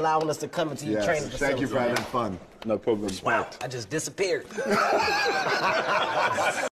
allowing us to come into your training facility. Thank you for having fun. No problem. Wow, I just disappeared.